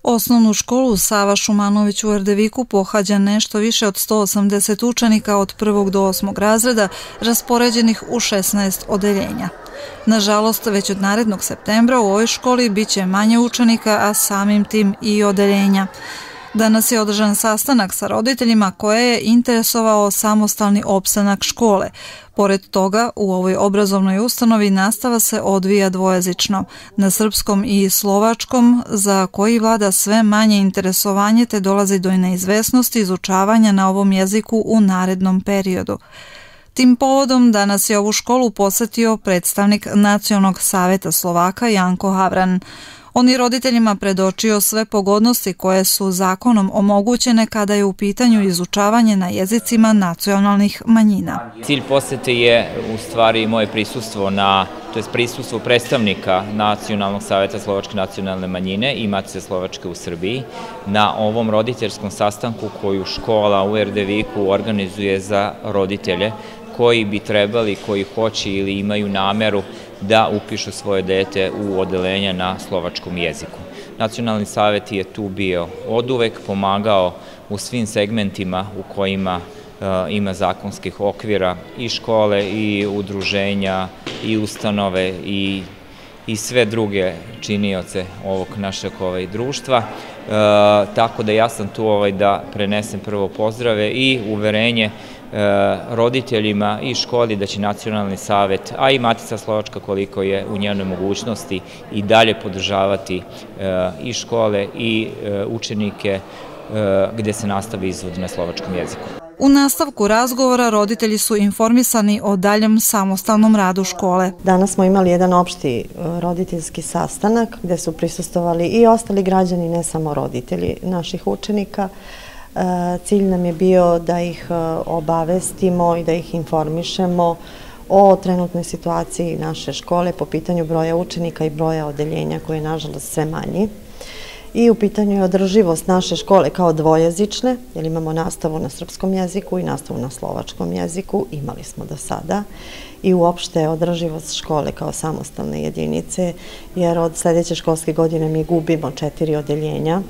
Osnovnu školu Sava Šumanović u Erdeviku pohađa nešto više od 180 učenika od 1. do 8. razreda, raspoređenih u 16 odeljenja. Nažalost, već od narednog septembra u ovoj školi biće manje učenika, a samim tim i odeljenja. Danas je održan sastanak sa roditeljima koje je interesovao samostalni opstanak škole. Pored toga, u ovoj obrazovnoj ustanovi nastava se odvija dvojezično, na srpskom i slovačkom, za koji vlada sve manje interesovanje te dolazi do neizvesnosti izučavanja na ovom jeziku u narednom periodu. Tim povodom danas je ovu školu posetio predstavnik Nacionalnog saveta Slovaka Janko Havran. On je roditeljima predočio sve pogodnosti koje su zakonom omogućene kada je u pitanju izučavanje na jezicima nacionalnih manjina. Cilj posete je u stvari moje prisustvo prisustvo predstavnika Nacionalnog saveta Slovačke nacionalne manjine i Matice Slovačke u Srbiji na ovom roditeljskom sastanku koju škola u Erdeviku organizuje za roditelje koji bi trebali, koji hoće ili imaju nameru da upišu svoje dete u odeljenja na slovačkom jeziku. Nacionalni savet je tu bio oduvek, pomagao u svim segmentima u kojima ima zakonskih okvira i škole i udruženja i ustanove i sve druge činioce ovog našeg društva. Tako da ja sam tu da prenesem prvo pozdrave i uverenje roditeljima i školi da će Nacionalni savet, a i Matica Slovačka koliko je u njenoj mogućnosti i dalje podržavati i škole i učenike gde se nastavi izvod na slovačkom jeziku. U nastavku razgovora roditelji su informisani o daljem samostalnom radu škole. Danas smo imali jedan opšti roditeljski sastanak gde su prisustvovali i ostali građani, ne samo roditelji naših učenika. Cilj nam je bio da ih obavestimo i da ih informišemo o trenutnoj situaciji naše škole po pitanju broja učenika i broja odeljenja koji je nažalost sve manji. I u pitanju je održivost naše škole kao dvojezične, jer imamo nastavu na srpskom jeziku i nastavu na slovačkom jeziku, imali smo do sada, i uopšte održivost škole kao samostalne jedinice, jer od sledeće školske godine mi gubimo 4 odeljenja,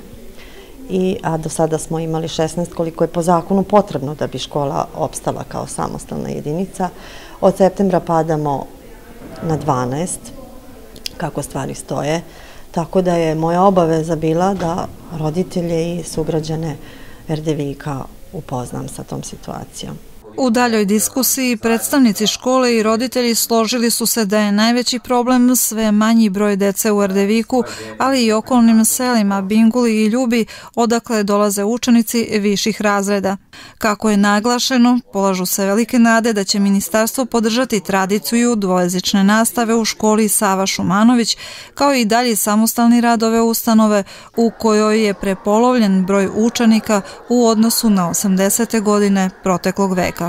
a do sada smo imali 16 koliko je po zakonu potrebno da bi škola opstala kao samostalna jedinica. Od septembra padamo na 12, kako stvari stoje, tako da je moja obaveza bila da roditelje i sugrađane Erdevika upoznam sa tom situacijom. U daljoj diskusiji predstavnici škole i roditelji složili su se da je najveći problem sve manji broj dece u Erdeviku, ali i okolnim selima Binguli i Ljubi, odakle dolaze učenici viših razreda. Kako je naglašeno, polažu se velike nade da će ministarstvo podržati tradiciju dvojezične nastave u školi Sava Šumanović, kao i dalji samostalni rad ove ustanove u kojoj je prepolovljen broj učenika u odnosu na 80. godine proteklog veka.